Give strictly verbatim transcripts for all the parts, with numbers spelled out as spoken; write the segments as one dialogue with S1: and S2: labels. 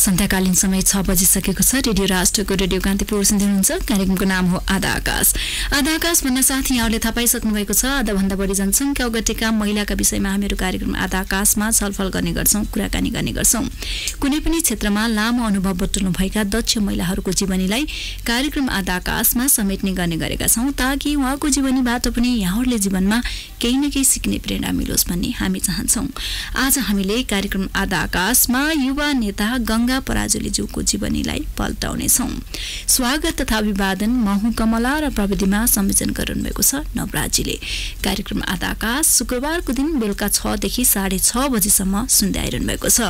S1: सन्ध्याकालीन समय छ बजिसकेको छ। रेडियो राष्ट्रको रेडियो कान्तिपुर सुन्दै हुनुहुन्छ। कार्यक्रमको नाम हो आधा आकाश। आधा आकाश भन्ने साथ यहाँहरूले थाहा पाइसक्नु भएको छ। आधाभन्दा बढी जनसङ्ख्या ओगटेका महिलाका विषयमा हामीहरू कार्यक्रम आधा आकाशमा छलफल गर्ने गर्छौँ, कुराकानी गर्ने गर्छौँ। कुनै पनि क्षेत्रमा लामो अनुभव बटुल्नु भएका दक्ष महिलाहरूको जीवनीलाई कार्यक्रम आधा आकाशमा समेट्ने गर्ने गरेका छौँ, ताकि उहाँको जीवनीबाट पनि यहाँहरूले जीवनमा केही न केही सिक्ने प्रेरणा मिलोस् भन्ने हामी चाहन्छौँ। आज हामीले कार्यक्रम आधा आकाशमा युवा नेता गंगा पराजुलीज्यूको जीवनीलाई पल्टाउनेछौँ। स्वागत तथा अभिवादन म हुँ कमला र प्रविधिमा संयोजन गर्नुभएको छ नवराजीले। कार्यक्रम आधा आकाश शुक्रबारको दिन बेलुका छ देखि साढे छ बजीसम्म सुन्दै आइरहनु भएको छ।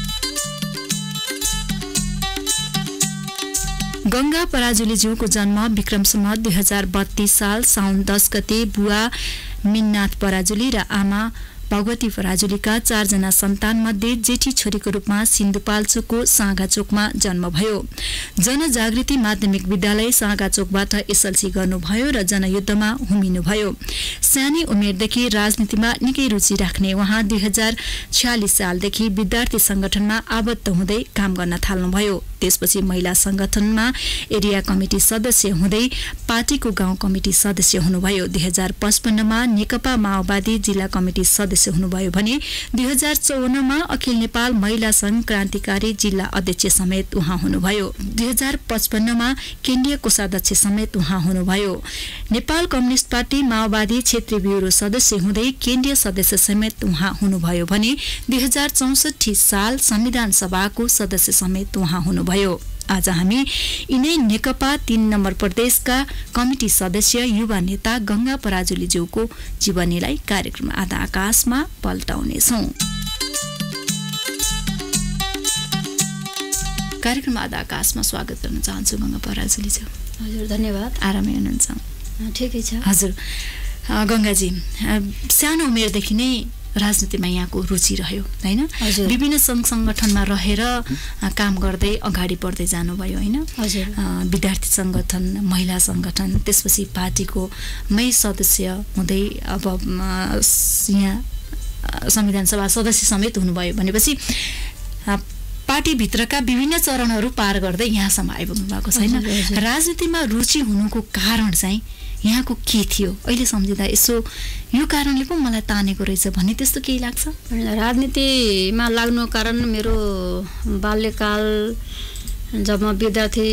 S1: गंगा पराजुलीज्यूको जन्म विक्रम सम्वत दुई हजार बत्तीस साल साउन दस गते बुवा मिन्नाथ पराजुली र आमा भगवती पराजुलीका चारजना सन्तान मध्ये जेठी छोरीको रूपमा सिन्धुपाल्चोकको साँगाचोकमा जन्म भयो। जनजागृति माध्यमिक विद्यालय साँगाचोकबाट एसएलसी गर्नुभयो र जनयुद्धमा हुमिनुभयो। सानै उमेरदेखि राजनीतिमा निकै रुचि राख्ने उहाँ दुई हजार छयालिस सालदेखि विद्यार्थी संगठनमा आबद्ध हुँदै काम गर्न थाल्नुभयो। त्यसपछि महिला संगठनमा एरिया कमिटी सदस्य हुँदै पार्टीको गाउँ कमिटी सदस्य हुनुभयो। दुई हजार पचपन्नमा नेकपा माओवादी जिल्ला कमिटी सदस्य हुनुभयो भने दुई हजार चौवन्नमा अखिल नेपाल महिला संघ क्रान्तिकारी जिल्ला अध्यक्ष समेत उहाँ हुनुभयो। दुई हजार पचपन्नमा केन्द्रीय कोषाध्यक्ष समेत उहाँ हुनुभयो। नेपाल कम्युनिस्ट पार्टी माओवादी क्षेत्रीय ब्युरो सदस्य हुँदै केन्द्रीय सदस्य समेत उहाँ हुनुभयो भने दुई हजार चौसठी साल संविधान सभाको सदस्य समेत उहाँ हुनुभयो। आज हामी यिनै नेकपा तीन नम्बर प्रदेशका कमिटी सदस्य युवा नेता गंगा पराजुलीज्यूको जीवनीलाई कार्यक्रम आधा आकाशमा पल्टाउनेछौँ। कार्यक्रम आधा आकाशमा स्वागत गर्न चाहन्छु गंगा पराजुलीज्यू।
S2: हजुर धन्यवाद।
S1: आरामै हुनुहुन्छ?
S2: ठिकै छ।
S1: हजुर गंगाजी, सानो उमेरदेखि नै राजनीतिमा यहाँको रुचि रह्यो हैन? विभिन्न संघ संगठनमा रहेर काम गर्दै अगाडि बढ्दै जानुभयो हैन? विद्यार्थी संगठन, महिला संगठन, त्यसपछि पार्टीको मै सदस्य हुँदै अब यहाँ संविधान सभा सदस्य समेत हुनुभयो भनेपछि पार्टीभित्रका विभिन्न चरणहरू पार गर्दै यहाँसम्म आइपुग्नु भएको छैन। राजनीतिमा रुचि हुनुको कारण चाहिँ यहाँको के थियो? अहिले सम्झिँदा यसो यो कारणले पो मलाई तानेको रहेछ भन्ने त्यस्तो केही लाग्छ?
S2: राजनीतिमा लाग्नु कारण मेरो बाल्यकाल जब म विद्यार्थी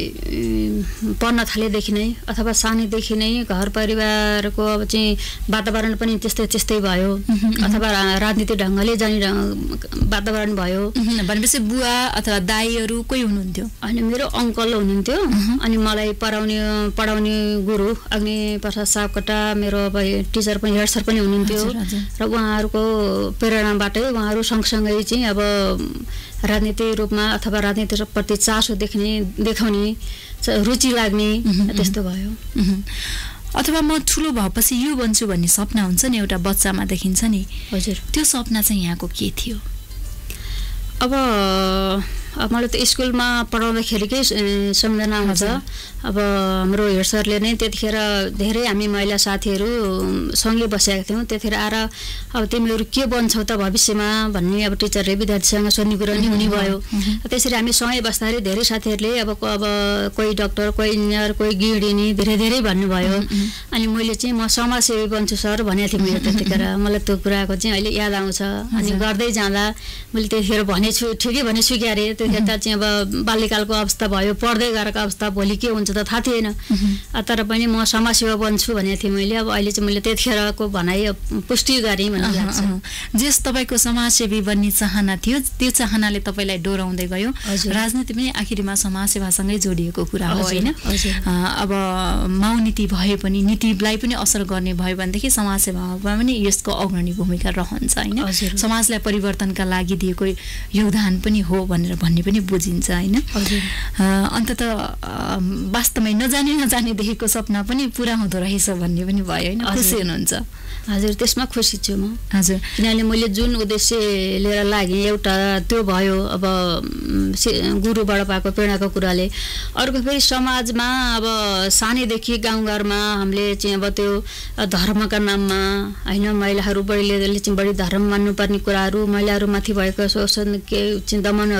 S2: पढ्न थालेदेखि नै अथवा सानैदेखि नै घर परिवारको अब चाहिँ वातावरण पनि त्यस्तै त्यस्तै भयो, अथवा राजनीति ढङ्गले जाने वातावरण भयो।
S1: भनेपछि बुवा अथवा दाईहरू कोही हुनुहुन्थ्यो?
S2: अनि मेरो अङ्कल हुनुहुन्थ्यो, अनि मलाई पढाउने पढाउने गुरु अग्नि प्रसाद सापकोटा मेरो अब टिचर पनि हेड सर पनि हुनुहुन्थ्यो र उहाँहरूको प्रेरणाबाटै उहाँहरू सँगसँगै चाहिँ अब राजनीतिक रूपमा अथवा राजनीतिप्रति चासो देख्ने देखाउने रुचि लाग्ने त्यस्तो भयो।
S1: अथवा म ठुलो भएपछि यो बन्छु भन्ने सपना हुन्छ नि एउटा बच्चामा देखिन्छ नि।
S2: हजुर।
S1: त्यो सपना चाहिँ यहाँको के थियो?
S2: अब मलाई त स्कुलमा पढाउँदाखेरिकै सम्झना आउँछ। अब हाम्रो हेड सरले नै त्यतिखेर धेरै हामी महिला साथीहरू सँगै बसेका थियौँ। त्यतिखेर आएर अब तिमीहरू के बन्छौ त भविष्यमा भन्ने अब टिचरले विद्यार्थीसँग सोध्ने कुरा नि हुने भयो। त्यसरी हामी सँगै बस्दाखेरि धेरै साथीहरूले अब अब कोही डाक्टर, कोही इन्जिनियर, कोही गृहिणी धेरै धेरै भन्नुभयो। अनि मैले चाहिँ म समाजसेवी बन्छु सर भनेको थिएँ मैले त्यतिखेर। मलाई त्यो कुराको चाहिँ अहिले याद आउँछ। अनि गर्दै जाँदा मैले त्यतिखेर भनेछु, ठिकै भने स्वीकारेँ। त्यतिखेर चाहिँ अब बाल्यकालको अवस्था भयो, पढ्दै गरेको अवस्था, भोलि के हुन्छ त थाहा थिएन। तर पनि म समाजसेवा बन्छु भनेको थिएँ मैले। अब अहिले चाहिँ मैले त्यतिखेरको भनाइ पुष्टि गरेँ भन्ने लाग्छ।
S1: जस तपाईँको समाजसेवी बन्ने चाहना थियो, त्यो चाहनाले तपाईँलाई डोराउँदै गयो। राजनीति पनि आखिरमा समाजसेवासँगै जोडिएको कुरा हो हैन? अब माउ नीति भए पनि नीतिलाई पनि असर गर्ने भयो भनेदेखि समाजसेवामा पनि यसको अग्रणी भूमिका रहन्छ हैन? समाजलाई परिवर्तनका लागि दिएको योगदान पनि हो भनेर भन्ने पनि बुझिन्छ हैन? अन्ततः वास्तवमै नजाने नजानेदेखिको सपना पनि पुरा हुँदो रहेछ भन्ने पनि भयो हैन? खुसी हुनुहुन्छ?
S2: हजुर, त्यसमा खुसी छु म।
S1: हजुर,
S2: किनभने मैले जुन उद्देश्य लिएर लागेँ एउटा त्यो भयो। अब गुरुबाट पाएको प्रेरणाको कुराले। अर्को फेरि समाजमा अब सानैदेखि गाउँघरमा हामीले चाहिँ अब त्यो धर्मका नाममा हैन महिलाहरू बढीले चाहिँ बढी धर्म मान्नुपर्ने कुराहरू, महिलाहरूमाथि भएको शोषण के चाहिँ दमनहरू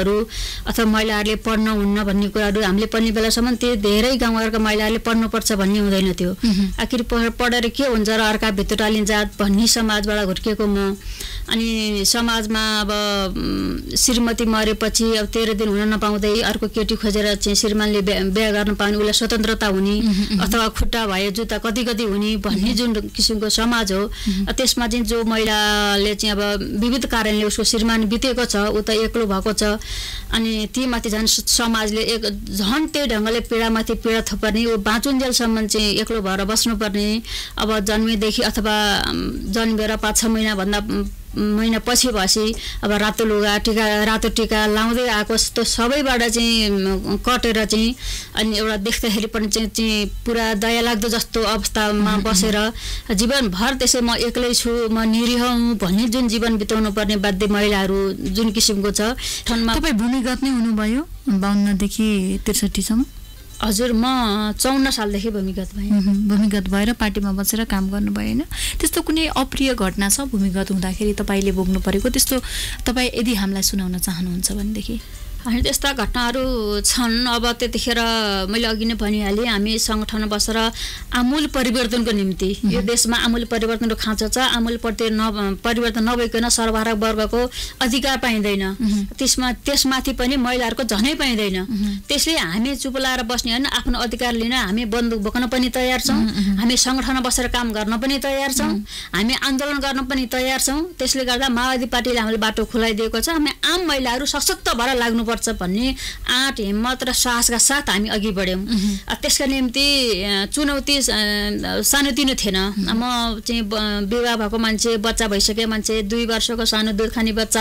S2: अथवा महिलाहरूले पढ्न हुन्न भन्ने कुराहरू हामीले पढ्ने बेलासम्म त्यो धेरै गाउँघरका महिलाहरूले पढ्नुपर्छ भन्ने हुँदैन थियो। आखिर पढेर के हुन्छ र अर्का भित्र टालिन्छ भन्ने समाजबाट हुर्किएको म। अनि समाजमा अब श्रीमती मरेपछि अब तेह्र दिन हुन नपाउँदै अर्को केटी खोजेर चाहिँ श्रीमानले बिहा गर्न पाउने उसलाई स्वतन्त्रता हुने अथवा खुट्टा भए जुत्ता कति कति हुने भन्ने जुन किसिमको समाज हो, त्यसमा चाहिँ जो महिलाले चाहिँ अब विविध कारणले उसको श्रीमान बितेको छ, ऊ त एक्लो भएको छ। अनि ती माथि झन् समाजले एक झन् त्यही ढङ्गले पीडामाथि पीडा थपर्ने, ऊ बाँचुन्जेलसम्म चाहिँ एक्लो भएर बस्नुपर्ने। अब जन्मेदेखि अथवा जन्मेर पाँच छ महिनाभन्दा महिना पछि भएपछि अब रातो लुगा टिका रातो टिका लाउँदै आएको त्यो सबैबाट चाहिँ कटेर चाहिँ अनि एउटा देख्दाखेरि पनि चाहिँ चाहिँ पुरा दया लाग्दो जस्तो अवस्थामा बसेर जीवनभर त्यसै म एक्लै छु, म निरीह हुँ भन्ने जुन जीवन बिताउनु पर्ने बाध्य महिलाहरू जुन किसिमको छ।
S1: तपाईँ भूमिगत नै हुनुभयो बाउन्नदेखि त्रिसठीसम्म?
S2: हजुर, म चौन्न सालदेखि भूमिगत भएँ।
S1: भूमिगत भएर पार्टीमा बसेर काम गर्नुभयो होइन? त्यस्तो कुनै अप्रिय घटना छ भूमिगत हुँदाखेरि तपाईँले भोग्नु परेको, त्यस्तो तपाईँ यदि हामीलाई सुनाउन चाहनुहुन्छ भनेदेखि?
S2: अनि त्यस्ता घटनाहरू छन्। अब त्यतिखेर मैले अघि नै भनिहालेँ, हामी सङ्गठनमा बसेर आमूल परिवर्तनको निम्ति यो देशमा आमूल परिवर्तनको खाँचो छ। आमूल प्रति न परिवर्तन नभइकन सर्वहारा वर्गको अधिकार पाइँदैन, त्यसमा त्यसमाथि पनि महिलाहरूको झनै पाइँदैन। त्यसले हामी चुप लाएर बस्ने होइन, आफ्नो अधिकार लिन हामी बन्दुक बोक्न पनि तयार छौँ, हामी सङ्गठनमा बसेर काम गर्न पनि तयार छौँ, हामी आन्दोलन गर्न पनि तयार छौँ। त्यसले गर्दा माओवादी पार्टीले हामीले बाटो खुलाइदिएको छ। हामी आम महिलाहरू सशक्त भएर लाग्नुपर्छ भन्ने आँट हिम्मत र साहसका साथ हामी अघि बढ्यौँ। त्यसका निम्ति चुनौती सानोतिनो थिएन। म चाहिँ विवाह भएको मान्छे, बच्चा भइसकेको मान्छे, दुई वर्षको सानो दुध खाने बच्चा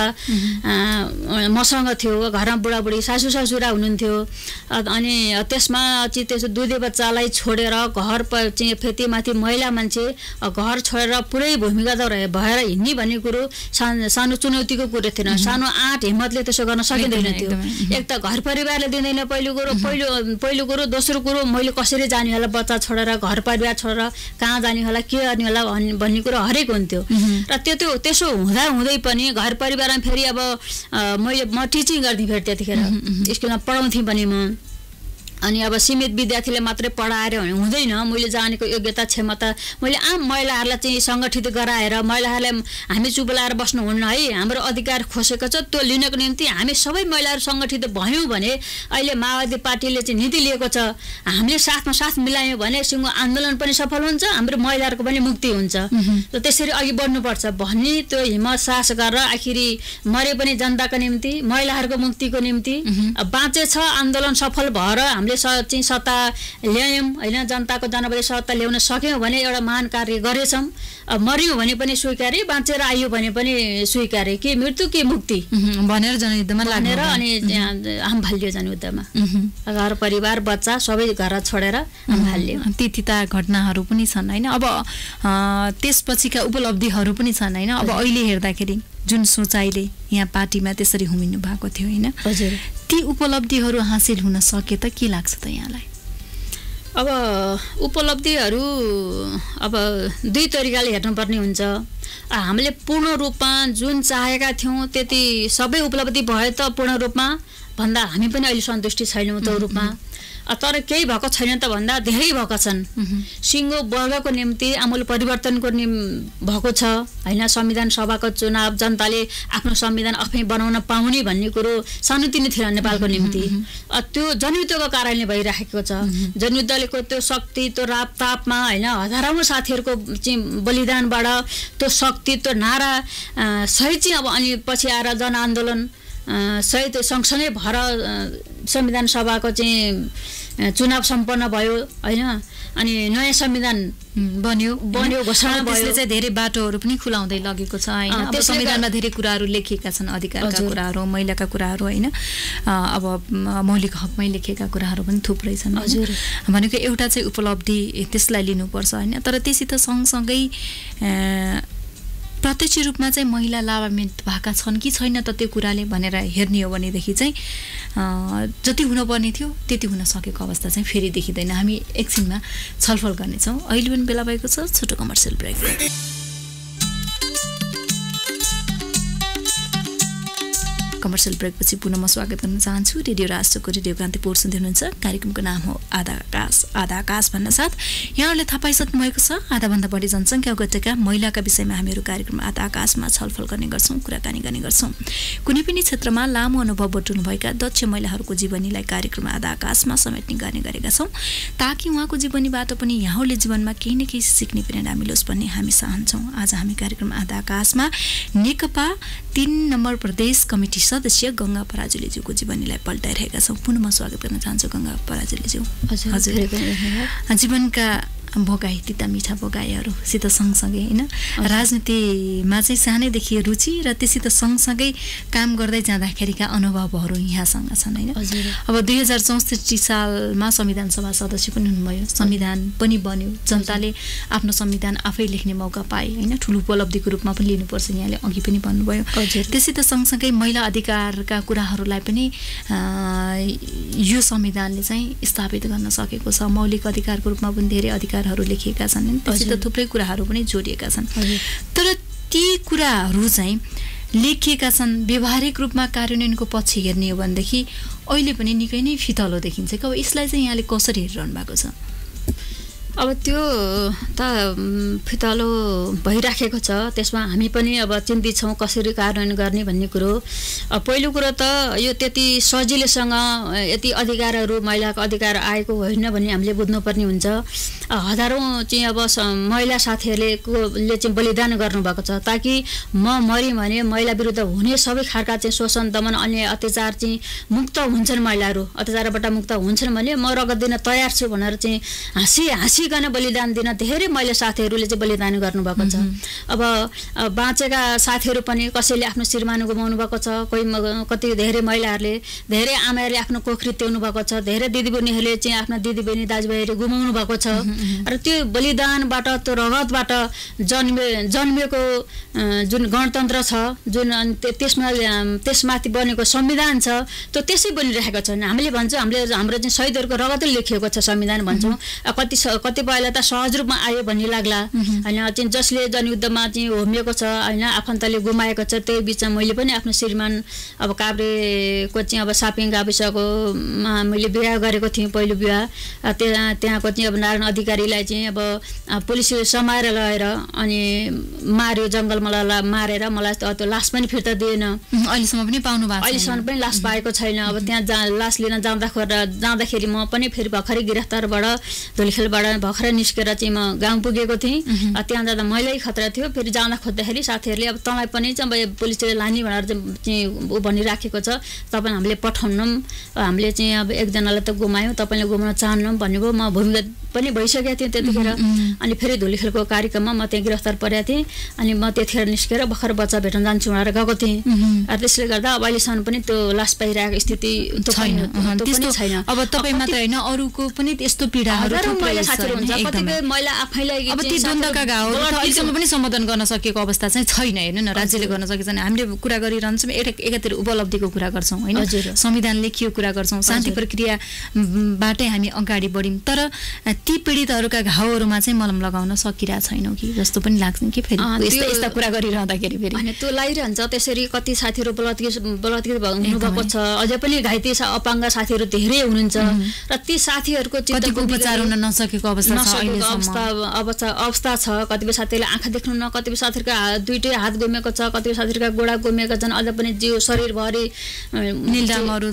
S2: मसँग थियो, घरमा बुढाबुढी सासू ससुरा हुनुहुन्थ्यो। अनि त्यसमा चाहिँ त्यसो दुधे बच्चालाई छोडेर घर चाहिँ फेतीमाथि महिला मान्छे घर छोडेर पुरै भूमिगत भएर हिँड्ने भन्ने कुरो सानो सानो चुनौतीको कुरो थिएन। सानो आँट हिम्मतले त्यसो गर्न सकिँदैन थियो। एक त घर परिवारले दिँदैन पहिलो कुरो, पहिलो पहिलो कुरो। दोस्रो कुरो, मैले कसरी जाने होला बच्चा छोडेर, घर परिवार छोडेर कहाँ जाने होला, के गर्ने होला भन्ने कुरो हरेक हुन्थ्यो। र त्यो त्यो त्यसो हुँदा हुँदै पनि घर परिवारमा फेरि अब मैले म टिचिङ गर्थेँ फेरि त्यतिखेर स्कुलमा पढाउँथेँ पनि म। अनि अब सीमित विद्यार्थीले मात्रै पढाएर हुँदैन, मैले जानेको योग्यता क्षमता मैले आम महिलाहरूलाई चाहिँ सङ्गठित गराएर महिलाहरूलाई हामी चुप लाएर बस्नुहुन्न है, हाम्रो अधिकार खोसेको छ त्यो लिनको निम्ति हामी सबै महिलाहरू सङ्गठित भयौँ भने अहिले माओवादी पार्टीले चाहिँ नीति लिएको छ, हामीले साथमा साथ मिलायौँ भने सिङ्गो आन्दोलन पनि सफल हुन्छ, हाम्रो महिलाहरूको पनि मुक्ति हुन्छ। र त्यसरी अघि बढ्नुपर्छ भन्ने त्यो हिम्मत साहस गरेर आखिरी मरे पनि जनताको निम्ति, महिलाहरूको मुक्तिको निम्ति बाँचे छ आन्दोलन सफल भएर हामीले चाहिँ सत्ता ल्यायौँ होइन, जनताको जनवादी सत्ता ल्याउन सक्यौँ भने एउटा महान कार्य गरेछौँ। मऱ्यौँ भने पनि स्वीकारे, बाँचेर आयो भने पनि स्वीकारे, कि मृत्यु कि मुक्ति
S1: भनेर जनयुद्धमा लागेर
S2: अनि आम भाल्यो जनयुद्धमा। घर परिवार बच्चा सबै घर छोडेर आम भाल्यो।
S1: त्यतिता घटनाहरू पनि छन् होइन। अब त्यसपछिका उपलब्धिहरू पनि छन् होइन। अब अहिले हेर्दाखेरि जुन सोचाइले यहाँ पार्टीमा त्यसरी हुमिनु भएको थियो होइन,
S2: हजुर,
S1: ती उपलब्धिहरू हासिल हुन सके त के लाग्छ त यहाँलाई?
S2: अब उपलब्धिहरू अब दुई तरिकाले हेर्नुपर्ने हुन्छ। हामीले पूर्ण रूपमा जुन चाहेका थियौँ त्यति सबै उपलब्धि भयो त पूर्ण रूपमा भन्दा हामी पनि अहिले सन्तुष्टि छैनौँ त्यो रूपमा। तर केही भएको छैन त भन्दा धेरै भएका छन्। सिङ्गो वर्गको निम्ति आमूल परिवर्तनको निम् भएको छ होइन। संविधान सभाको चुनाव जनताले आफ्नो संविधान आफै बनाउन पाउने भन्ने कुरो सानोतिनो थिएन नेपालको निम्ति। त्यो जनयुद्धको कारणले भइरहेको छ। जनयुद्धको त्यो शक्ति त्यो रापतापमा होइन हजारौँ साथीहरूको चाहिँ बलिदानबाट त्यो शक्ति त्यो नारा सहित चाहिँ अब अनि पछि आएर जनआन्दोलन सहित सँगसँगै भएर संविधान सभाको चाहिँ चुनाव सम्पन्न भयो होइन। अनि नयाँ संविधान बन्यो बन्यो घोषणा भयो।
S1: त्यसले चाहिँ धेरै बाटोहरू पनि खुलाउँदै लगेको छ होइन। अब संविधानमा धेरै कुराहरू लेखिएका छन्, अधिकारका कुराहरू, महिलाका कुराहरू होइन। अब मौलिक हकमै लेखेका कुराहरू पनि थुप्रै छन्।
S2: हजुर,
S1: भनेको एउटा चाहिँ उपलब्धि त्यसलाई लिनुपर्छ होइन। तर त्यससित सँगसँगै प्रत्यक्ष रूपमा चाहिँ महिला लाभान्वित भएका छन् कि छैन त त्यो कुराले भनेर हेर्ने हो भनेदेखि चाहिँ जति हुनुपर्ने थियो त्यति हुन सकेको अवस्था चाहिँ फेरि देखिँदैन। हामी एकछिनमा छलफल गर्नेछौँ। अहिले पनि बेला भएको छ छोटो कमर्सियल ब्रेक। कमर्सियल ब्रेकपछि पुनः म स्वागत गर्न चाहन्छु। रेडियो राष्ट्रको रेडियो कान्तिपुर सुन्दै हुनुहुन्छ। कार्यक्रमको नाम हो आधा आकाश। आधा आकाश भन्न साथ यहाँहरूले थाहा पाइसक्नु भएको छ, आधाभन्दा बढी जनसङ्ख्या ओगटेका महिलाका विषयमा हामीहरू कार्यक्रम आधा आकाशमा छलफल गर्ने गर्छौँ, कुराकानी गर्ने गर्छौँ। कुनै पनि क्षेत्रमा लामो अनुभव बटुल्नुभएका दक्ष महिलाहरूको जीवनीलाई कार्यक्रम आधा आकाशमा समेट्ने गर्ने गरेका छौँ, ताकि उहाँको जीवनीबाट पनि यहाँहरूले जीवनमा केही न केही सिक्ने प्रेरणा मिलोस् भन्ने हामी चाहन्छौँ। आज हामी कार्यक्रम आधा आकाशमा नेकपा तीन नम्बर प्रदेश कमिटी सदस्य गंगा पराजुलीज्यूको जीवनीलाई पल्टाइरहेका छौँ। पुनः म स्वागत गर्न चाहन्छु गंगा पराजुलीज्यू। हजुर जीवनका भोगाई तिता मिठा भोगाईहरूसित सँगसँगै होइन राजनीतिमा चाहिँ सानैदेखि रुचि र त्योसित सँगसँगै काम गर्दै जाँदाखेरिका अनुभवहरू यहाँसँग छन् होइन। अब दुई हजार चौसठी सालमा संविधान सभा सदस्य पनि हुनुभयो, संविधान पनि बन्यो, जनताले आफ्नो संविधान आफै लेख्ने मौका पाए होइन, ठुलो उपलब्धिको रूपमा पनि लिनुपर्छ यहाँले अघि पनि भन्नुभयो। त्योसित सँगसँगै महिला अधिकारका कुराहरूलाई पनि यो संविधानले चाहिँ स्थापित गर्न सकेको छ। मौलिक अधिकारको रूपमा पनि धेरै अधिकार लेखिएका छन्, त्यससित थुप्रै कुराहरू पनि जोडिएका छन्। तर ती कुराहरू चाहिँ लेखिएका छन्, व्यावहारिक रूपमा कार्यान्वयनको पक्ष हेर्ने हो भनेदेखि अहिले पनि निकै नै फितलो देखिन्छ। अब यसलाई चाहिँ यहाँले कसरी हेरिरहनु भएको छ?
S2: अब त्यो त फितलो भइराखेको छ, त्यसमा हामी पनि अब चिन्तित छौँ कसरी कार्यान्वयन गर्ने भन्ने कुरो। पहिलो कुरो त यो त्यति सजिलैसँग यति अधिकारहरू महिलाको अधिकार आएको होइन भन्ने हामीले बुझ्नुपर्ने हुन्छ। हजारौँ चाहिँ अब महिला साथीहरूले ले चाहिँ बलिदान गर्नुभएको छ ताकि म मऱ्यौँ भने महिला विरुद्ध हुने सबै खालका चाहिँ शोषण दमन अन्य अत्याचार चाहिँ मुक्त हुन्छन्, महिलाहरू अत्याचारबाट मुक्त हुन्छन् भने म रगत दिन तयार छु भनेर चाहिँ हाँसी हाँसी गन बलिदान दिन धेरै महिला साथीहरूले चाहिँ बलिदान गर्नुभएको छ। अब बाँचेका साथीहरू पनि कसैले आफ्नो श्रीमान गुमाउनु भएको छ, कोही कति धेरै महिलाहरूले धेरै आमाहरूले आफ्नो कोखरी त्याउनु भएको छ, धेरै दिदीबहिनीहरूले चाहिँ आफ्ना दिदीबहिनी दाजुभाइहरू गुमाउनु भएको छ। र त्यो बलिदानबाट त्यो रगतबाट जन्मे जन्मेको जुन गणतन्त्र छ, जुन त्यसमा त्यसमाथि बनेको संविधान छ, त्यो त्यसै बनिरहेको छ। हामीले भन्छौँ हामीले हाम्रो चाहिँ शहीदहरूको रगतले लेखिएको छ संविधान भन्छौँ। कति कतिपयलाई त सहज रूपमा आयो भन्ने लाग्ला होइन, चाहिँ जसले जनयुद्धमा चाहिँ होमिएको छ होइन, आफन्तले गुमाएको छ। त्यही बिचमा मैले पनि आफ्नो श्रीमान अब काभ्रेको चाहिँ अब सापिङ गाविसकोमा मैले बिहा गरेको थिएँ, पहिलो बिहा। त्यहाँ त्यहाँको चाहिँ अब नारायण अधिकारीलाई चाहिँ अब पुलिसले समाएर लगेर अनि मार्यो, जङ्गलमा मारेर मलाई त्यो लास पनि फिर्ता दिएन।
S1: अहिलेसम्म पनि पाउनु भएको?
S2: अहिलेसम्म पनि लास पाएको छैन। अब त्यहाँ जा लास लिन जाँदाखेरि जाँदाखेरि म पनि फेरि भर्खरै गिरफ्तारबाट धुलिखेलबाट भर्खरै निस्केर चाहिँ म गाउँ पुगेको थिएँ। त्यहाँ जाँदा मैलै खतरा थियो। फेरि जाँदा खोज्दाखेरि साथीहरूले अब तँलाई पनि चाहिँ अब पुलिसले लाने भनेर चाहिँ ऊ भनिराखेको छ, तपाईँ हामीले पठाउनौँ, हामीले चाहिँ अब एकजनालाई त गुमायौँ, तपाईँले गुमाउन चाहन्नौँ भन्नुभयो। म भूमिगत पनि भइसकेको थिएँ त्यतिखेर। अनि फेरि धुलिखेलको कार्यक्रममा म त्यहाँ गिरफ्तार परेको थिएँ। अनि म त्यतिखेर निस्केर भर्खर बच्चा भेट्न जान्छु भनेर गएको थिएँ। त्यसले गर्दा अब अहिलेसम्म पनि त्यो लास पाइरहेको स्थिति छैन।
S1: अब तपाईँ मात्र होइन, अरूको पनि त्यस्तो पीडाहरू
S2: कतिपय महिला आफैलाई
S1: अब ती द्वन्द्वका घाउहरू अहिलेसम्म पनि सम्बोधन गर्न सकेको अवस्था चाहिँ छैन। हेर्नु न, राज्यले गर्न सकेको छैन। हामीले कुरा गरिरहन्छौँ, एकातिर उपलब्धिको कुरा गर्छौँ होइन, संविधान लेखियो कुरा गर्छौँ, शान्ति प्रक्रियाबाटै हामी अगाडि बढ्यौँ। तर ती पीडितहरूका घाउहरूमा चाहिँ मलम लगाउन सकिरहेको छैनौँ कि जस्तो पनि लाग्छ कि फेरि यस्ता यस्ता कुरा गरिरहँदाखेरि फेरि
S2: होइन त्यो लागिरहन्छ। त्यसरी कति साथीहरू बलात्कृत बलात्कृत हुनुभएको छ, अझै पनि घाइते अपाङ्ग साथीहरू धेरै हुनुहुन्छ। र ती साथीहरूको
S1: उपचार हुन नसकेको अवस्था
S2: अवस्था अवस्था अवस्था छ। कतिपय साथीहरूले आँखा देख्नु न, कतिपय साथीहरूका दुइटै हात गुमेको छ, कतिपय साथीहरूका गोडा गुमेका छन्, अझ पनि जिउ शरीरभरि
S1: निल्दामहरू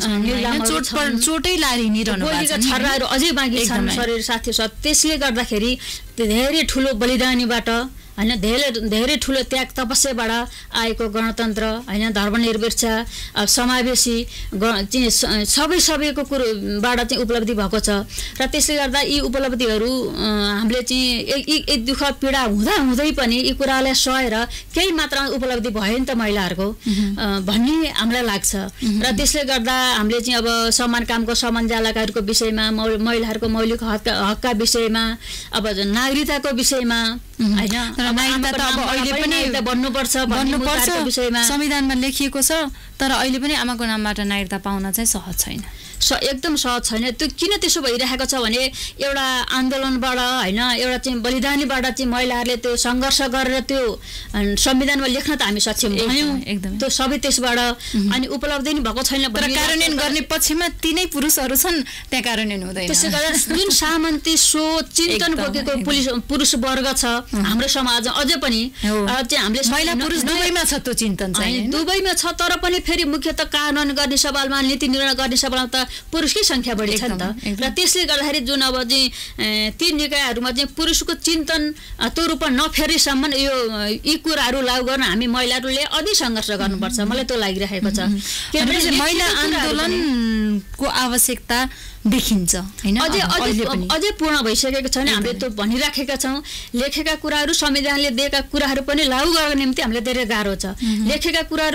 S1: चोटै लागिरहनु भएको छ,
S2: छर्राहरू अझै बाँकी छन् शरीर साथी छ। त्यसले गर्दाखेरि धेरै ठुलो बलिदानीबाट होइन, धेरै धेरै ठुलो त्याग तपस्याबाट आएको गणतन्त्र होइन, धर्मनिरपेक्ष समावेशी चाहिँ सबै सबैको कुरोबाट चाहिँ उपलब्धि भएको छ। र त्यसले गर्दा यी उपलब्धिहरू हामीले चाहिँ एक दुःख पीडा हुँदा हुँदै पनि यी कुरालाई सहेर केही मात्रामा उपलब्धि भयो नि त महिलाहरूको भन्ने हामीलाई लाग्छ। र त्यसले गर्दा हामीले चाहिँ अब समान कामको समान जालकाहरूको विषयमा, महिलाहरूको मौलिक हकका हकका विषयमा, अब नागरिकताको विषयमा होइन,
S1: नागरिकता त अब अहिले पनि
S2: बन्नुपर्छ
S1: भन्नुपर्छ विषयमा संविधानमा लेखिएको छ। तर अहिले पनि आमाको नामबाट नागरिकता पाउन चाहिँ सहज छैन।
S2: एकदम सहज छैन। त्यो किन त्यसो भइरहेको छ भने एउटा आन्दोलनबाट होइन एउटा चाहिँ बलिदानीबाट चाहिँ महिलाहरूले त्यो सङ्घर्ष गरेर त्यो संविधानमा लेख्न त हामी सक्षम भयौँ
S1: एकदम
S2: त्यो सबै त्यसबाट अनि उपलब्धि नै भएको छैन।
S1: तर कार्यान्वयन गर्ने पक्षमा तिनै पुरुषहरू छन् त्यहाँ कार्यान्वयन हुँदैन।
S2: त्यसै गर्दा जुन सामन्ती सोच चिन्तन बोकेको पुलिस पुरुष वर्ग छ हाम्रो समाजमा अझै पनि चाहिँ हामीले
S1: महिला पुरुष दुवैमा छ त्यो चिन्तन चाहिँ
S2: दुवैमा छ। तर पनि फेरि मुख्यतः कानुन गर्ने सवालमा नीति निर्णय गर्ने सवालमा त पुरुषकै संख्या बढी छ नि त। र त्यसले गर्दाखेरि जुन अब चाहिँ ती निकायहरूमा चाहिँ पुरुषको चिन्तन त्यो रूपमा नफेरेसम्म यो यी कुराहरू लागू गर्न हामी महिलाहरूले अझै सङ्घर्ष गर्नुपर्छ मलाई त्यो लागिरहेको छ।
S1: किनभने महिला आन्दोलनको आवश्यकता देखिन्छ हैन
S2: अझै अझै पूर्ण भइसकेको छैन। हामीले त्यो भनिराखेका छौँ लेखेका कुराहरू संविधानले दिएका कुराहरू पनि लागू गर्न निम्ति हामीलाई धेरै गाह्रो छ। लेखेका कुराहरू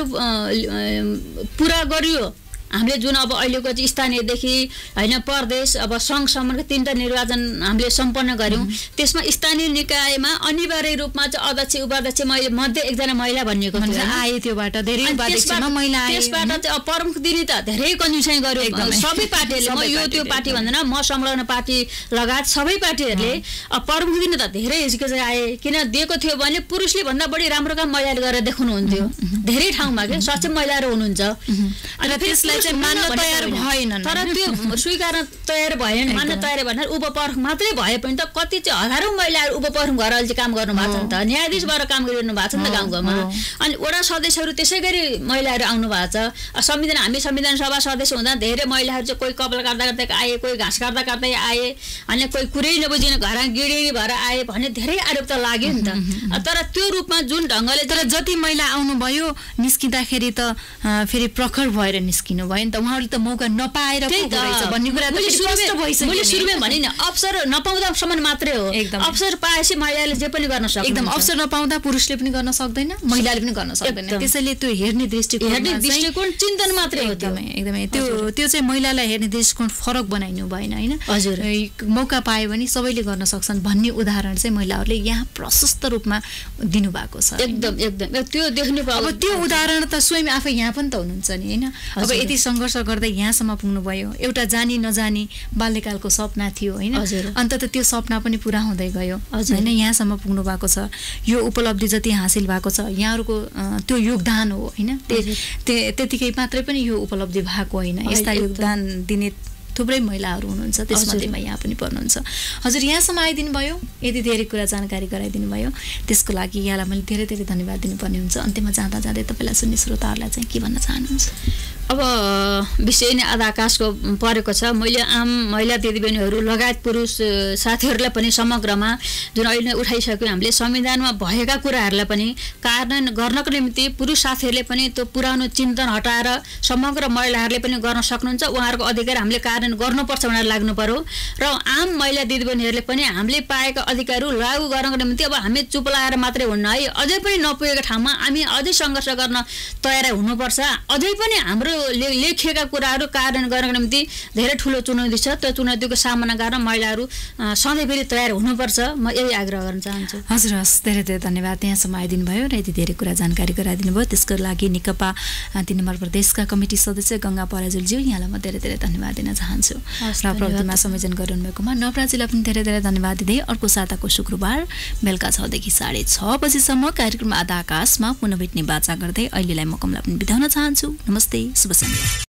S2: पुरा गरियो हामीले जुन अब अहिलेको चाहिँ स्थानीयदेखि होइन प्रदेश अब सङ्घसम्मको तिनवटा निर्वाचन हामीले सम्पन्न गऱ्यौँ। त्यसमा स्थानीय निकायमा अनिवार्य रूपमा चाहिँ अध्यक्ष उपाध्यक्ष मैले मध्ये एकजना महिला भनिएको
S1: आए त्योबाट धेरै महिला
S2: त्यसबाट चाहिँ अब प्रमुख दिने त धेरै कन्जुसाइ गर्यो सबै पार्टीहरूले। म यो त्यो पार्टी भन्दैन म संलग्न पार्टी लगायत सबै पार्टीहरूले अब प्रमुख दिने त धेरै हिचकिचाइ आए। किन दिएको थियो भने पुरुषले भन्दा बढी राम्रो काम महिलाले गरेर देखाउनुहुन्थ्यो धेरै ठाउँमा के सक्षम महिलाहरू हुनुहुन्छ।
S1: मान्न तयार भएन
S2: तर त्यो स्वीकार्न तयार भएन मान्न तयार भएन उपप्रमुख मात्रै भए पनि त कति चाहिँ हजारौँ महिलाहरू उपप्रमुख भएर अहिले काम गर्नु भएको छ नि त न्यायाधीश भएर काम गरिरहनु भएको छ नि त गाउँ गाउँमा। अनि वडा सदस्यहरू त्यसै गरी महिलाहरू आउनु भएको छ। संविधान हामी संविधान सभा सदस्य हुँदा धेरै महिलाहरू चाहिँ कोही कपाल काट्दा काट्दै आए कोही घाँस काट्दा काट्दै आए अनि कोही कुरै नबुझिन घर गिडिनी भएर आए भन्ने धेरै आरोप त लाग्यो नि त। तर त्यो रूपमा जुन ढङ्गले
S1: तर जति महिला आउनुभयो निस्किँदाखेरि त फेरि प्रखर भएर निस्किनु भयो नि त उहाँहरूले त मौका नपाएर भन्ने कुरा
S2: मैले सुरुमै भने नि अवसर नपाउँदासम्म मात्रै हो। अवसर पाएपछि महिलाले जे पनि गर्न सक्छ।
S1: एकदम अवसर नपाउँदा पुरुषले पनि गर्न सक्दैन महिलाले पनि गर्न सक्दैन। त्यसैले त्यो हेर्ने दृष्टिकोण
S2: हेर्ने दृष्टिकोण चिन्तन मात्रै हो।
S1: एकदमै एकदमै त्यो त्यो चाहिँ महिलालाई हेर्ने दृष्टिकोण फरक बनाइनु भएन होइन।
S2: हजुर
S1: मौका पायो भने सबैले गर्न सक्छन् भन्ने उदाहरण चाहिँ महिलाहरूले यहाँ प्रशस्त रूपमा दिनुभएको छ।
S2: एकदम एकदम त्यो देख्नु
S1: अब त्यो उदाहरण त स्वयं आफै यहाँ पनि त हुनुहुन्छ नि होइन। अब यति सङ्घर्ष गर्दै यहाँसम्म पुग्नुभयो एउटा जानी नजानी बाल्यकालको सपना थियो होइन अन्त त त्यो सपना पनि पुरा हुँदै गयो होइन यहाँसम्म पुग्नु भएको छ। यो उपलब्धि जति हासिल भएको छ यहाँहरूको त्यो योगदान हो होइन। त्यतिकै मात्रै पनि यो उपलब्धि भएको होइन यस्ता योगदान दिने थुप्रै महिलाहरू हुनुहुन्छ त्यसमध्येमा यहाँ पनि पर्नुहुन्छ। हजुर यहाँसम्म आइदिनु भयो यति धेरै कुरा जानकारी गराइदिनु भयो त्यसको लागि यहाँलाई मैले धेरै धेरै धन्यवाद दिनुपर्ने हुन्छ। अन्त्यमा जाँदा जाँदै तपाईँलाई सुन्ने श्रोताहरूलाई चाहिँ के भन्न चाहनुहुन्छ?
S2: अब विषय नै आधा आकाशको परेको छ। मैले आम महिला दिदीबहिनीहरू लगायत पुरुष साथीहरूलाई पनि समग्रमा जुन अहिले उठाइसक्यो हामीले संविधानमा भएका कुराहरूलाई पनि कार्यान्वयन गर्नको निम्ति पुरुष साथीहरूले पनि त्यो पुरानो चिन्तन हटाएर समग्र महिलाहरूले पनि गर्न सक्नुहुन्छ। उहाँहरूको अधिकार हामीले कार्यान्वयन गर्नुपर्छ भनेर लाग्नु पर्यो र आम महिला दिदीबहिनीहरूले पनि हामीले पाएका अधिकारहरू लागू गर्नको निम्ति अब हामी चुप लगाएर मात्रै हुन्न है अझै पनि नपुगेको ठाउँमा हामी अझै सङ्घर्ष गर्न तयार हुनुपर्छ। अझै पनि हाम्रो लेखिएका कुराहरू कार्यान्वयन गर्नको निम्ति धेरै ठुलो चुनौती छ। त्यो चुनौतीको सामना गर्न महिलाहरू सधैँ फेरि तयार हुनुपर्छ म यही आग्रह गर्न चाहन्छु।
S1: हजुर हस् धेरै धेरै धन्यवाद यहाँसम्म आइदिनु भयो र यति धेरै कुरा जानकारी गराइदिनु भयो त्यसको लागि नेकपा तीन नम्बर प्रदेशका कमिटी सदस्य गङ्गा पराजुलज्यू यहाँलाई म धेरै धेरै धन्यवाद दिन चाहन्छु र प्रवृत्तिमा संयोजन गरिरहनुभएकोमा नवराजीलाई पनि धेरै धेरै धन्यवाद दिँदै अर्को साताको शुक्रबार बेलुका छदेखि साढे छ बजीसम्म कार्यक्रम आधा आकाशमा पुनः भेट्ने बाचा गर्दै अहिलेलाई म कमला पनि बिताउन चाहन्छु। नमस्ते शुभ सन्ध्या।